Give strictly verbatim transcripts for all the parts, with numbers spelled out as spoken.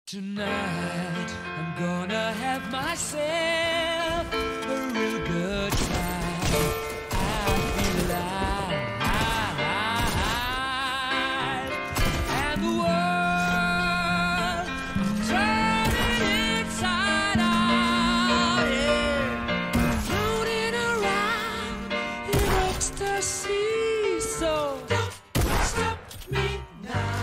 Tonight, I'm gonna have myself a real good time. I feel alive, and the world turning inside out, yeah. Floating around in ecstasy. So don't stop me now.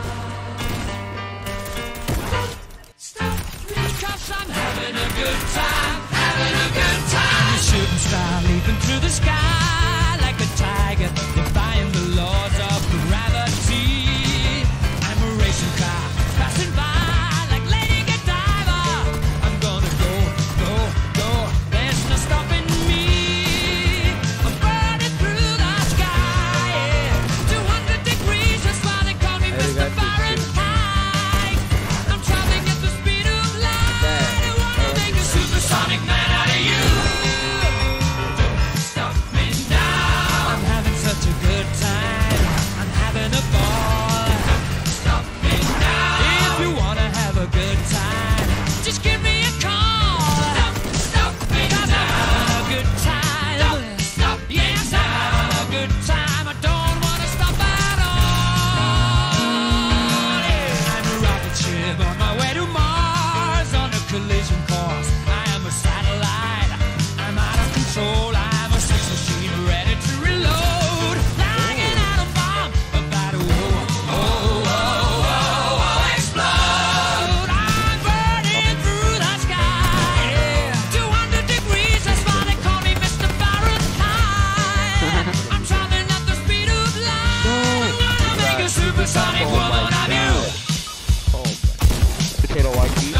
I'm having a good time, having a good time. I'm a shooting star leaping through the sky like a tiger, defying the laws of gravity. I'm a racing car passing by like Lady Godiva. I'm gonna go, go, go. There's no stopping me. I'm burning through the sky, yeah. two hundred degrees, that's why they call me Mister Fahrenheit. I'm traveling at the speed of light. Sonic man out of you. Don't stop me now. I'm having such a good time. I'm having a ball. Don't stop me now. If you wanna have a good time, just give me a call. Don't stop me now. I'm having a good time. Don't stop me yes, now. I'm having a good time. I don't wanna stop at all. Yeah. I'm a rocket ship on my way to Mars on a collision course. A satellite, I'm out of control. I'm a sex machine ready to reload, like an atom bomb about to oh, oh, oh, oh, oh, explode. I'm burning through the sky, yeah. two hundred degrees, that's why they call me Mister Fahrenheit. I'm traveling at the speed of light. I'm gonna make a supersonic woman of you. Oh, potato white.